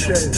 Appreciate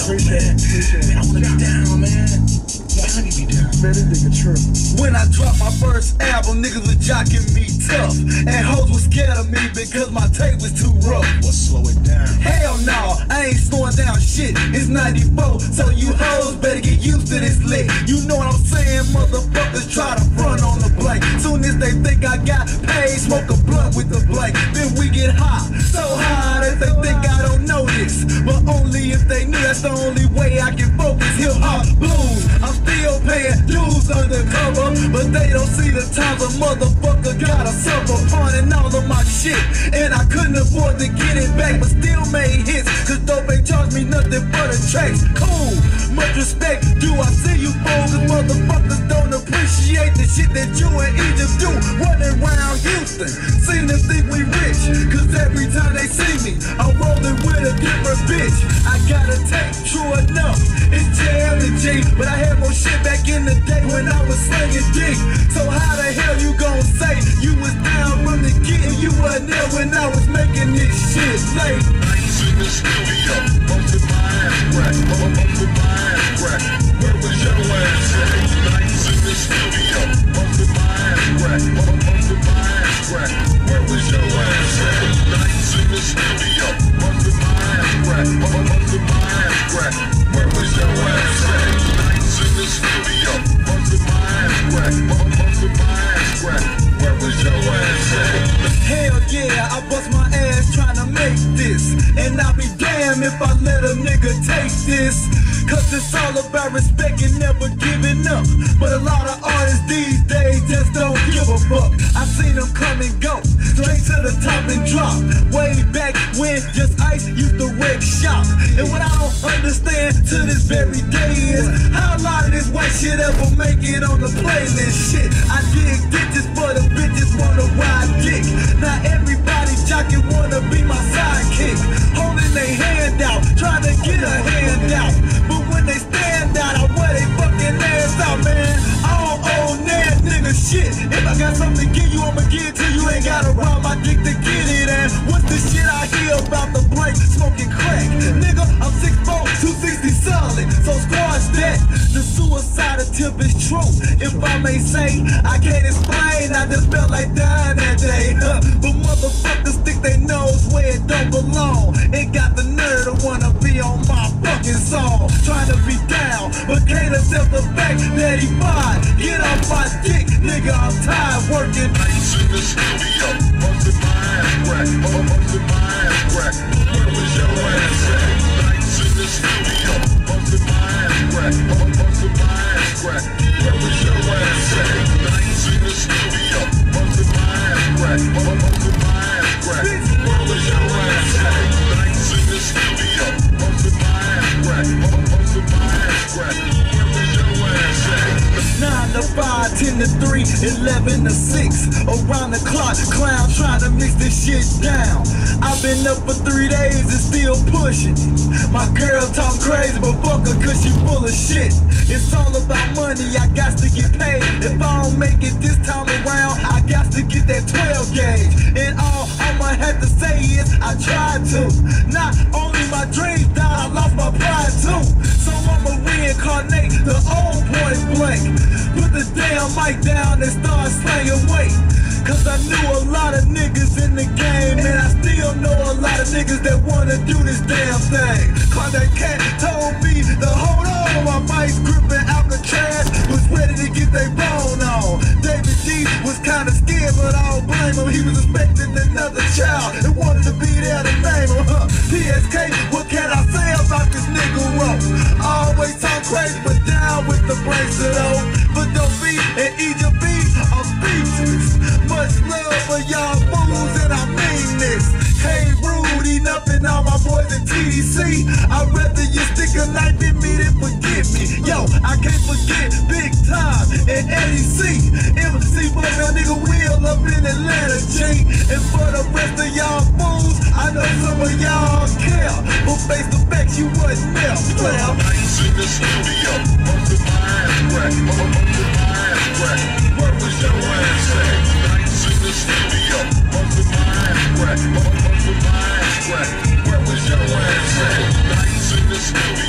it. Man, I wanna be down, man. I need to be down. Man, this nigga true. When I dropped my first album, niggas was jocking me tough. And hoes was scared of me because my tape was too rough. Well, slow it down. Hell no, I ain't slowing down shit. It's 94, so you hoes better get used to this lick. You know what I'm saying? Motherfuckers try to front on the blank. Soon as they think I got paid, smoke a blunt with the blank. Then we get hot, so high that they think I don't know this. But only if they knew that's the only way I can focus. Hip hop blues, I'm still paying dues undercover, but they don't see the times a motherfucker gotta suffer pawning all of my shit. And I couldn't afford to get it back, but still made hits, cause dope ain't charge me nothing for the tracks. Cool, much respect do I see you fools, cause motherfuckers don't appreciate the shit that you and Egypt do. Running around Houston, seem to think we rich, cause every time they see me, I'm rolling with a different bitch. I gotta take true enough, it's JL and G, but I had more shit back in the day when I was slinging dick. So how the hell you gon' say you was down from the get and you wasn't there when I was making this shit late? Nights in the studio, bumping my ass crack, bumping my ass crack. Where was your ass at? Nights in the studio, bumping my ass crack, bumping my ass crack. Where was your ass at? Nights in the studio, bumping my ass crack, bumping my ass crack. Where was your ass at? Nights in the studio, bumping my ass crack, bumping my ass crack. Where was your ass at? Hell yeah, I bust my ass trying to make this, and I'll be damned if I let a nigga take this. Cause it's all about respect and never giving up. But a lot of artists these days just don't give a fuck. I seen them come and go, straight to the top and drop. Way back when just Ice used to wreck shop. And what I don't understand to this very day is how a lot of this white shit ever make it on the playlist shit. I dig ditches for the bitches wanna ride dick. Now everybody jockin' wanna be my sidekick, holding their hand out, trying to get a handout. But when they stand out, I wear they fucking ass out, man. I don't owe that nigga shit. If I got something to give you, I'ma give it to you. Ain't gotta rob my dick to get it. And what's the shit I hear about the break smoking crack? Nigga, I'm 6'4", 260 solid, so squash that. The suicide attempt is true, if I may say. I can't explain, I just felt like dying that day. But motherfuckers stick their nose where it don't belong. It got the nerve to wanna be on my fucking song. Trying to be down, but can't accept the fact that he fine. Get off my dick, nigga, I'm tired working. Nights in the studio, bumping my ass crack, bumping my ass crack. Where was your ass at? Nights in the studio, bumping my ass crack, bumping my ass crack. Where was your ass at? Nights in the studio, bumping my ass crack, bumping my ass crack. Where was your ass at? Nights in the studio, bumping my ass crack, bumping my ass crack. Where was your ass at? 9 to 5, 10 to 3, 11 to 6. Around the clock, clown trying to mix this shit down. I've been up for 3 days and still pushing. My girl talk crazy, but fuck her cause she full of shit. It's all about money, I got to get paid. If I don't make it this time around, I got to get that 12 gauge. And all I'ma have to say is I tried to. Not only my dreams died, I lost my pride too. So I'ma reincarnate the old point blank. Put the damn mic down and start slanging weight. Cause I knew a lot of niggas in the game, and I still know a lot of niggas that wanna do this damn thing. Cause that cat told me to hold on, my mic's gripping Alcatraz, was ready to get they bone on. David D was kinda scared, but I don't blame him. He was expecting another child and wanted to be there to name him. PSK, what can I say about this nigga rope? Always talk crazy, but down with the bracelet though. But don't be and Egypt B, I'm speechless. Much love for y'all fools, and I mean this. Hey, rude, enough and all my boys in TDC. I'd rather you stick a knife in me than forget me. Yo, I can't forget Big Time and Eddie C. MC for my nigga Will up in Atlanta, G. And for the rest of y'all fools, I know some of y'all care, but face the facts, you wasn't there, player. Nights in the studio, bumping my ass crack, bumping my ass crack. Where was your ass at? Nights in the studio, bumping my ass crack, bumping my ass crack. Where was your ass at? Nights in the studio.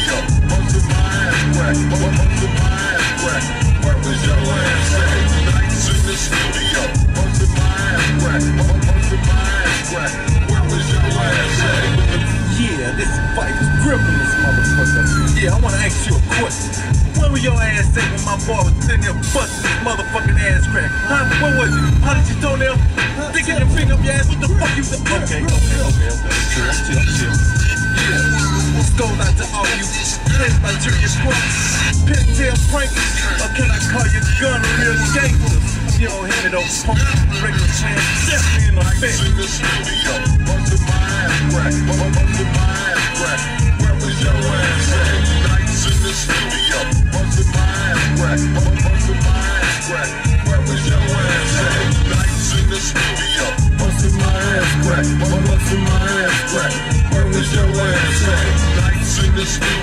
say when my boy was sitting there busting his motherfucking ass crack? Huh? What was it? How did you toenail? Sticking your finger up your ass? What the fuck you said? Okay. Chill. This goes out to all you players like Julius Crump, pintail prankers, or can I call you gun real gangsters? You don't hear me though, punk, regular man, definitely in the face. In the studio, busting my ass crack, busting my ass crack. Where was your ass at? Nights in the studio, busting my ass crack, busting my ass crack. Where was your ass at? Nights in the studio, busting my ass crack, busting my ass crack. Where was your ass at? Nights in the studio.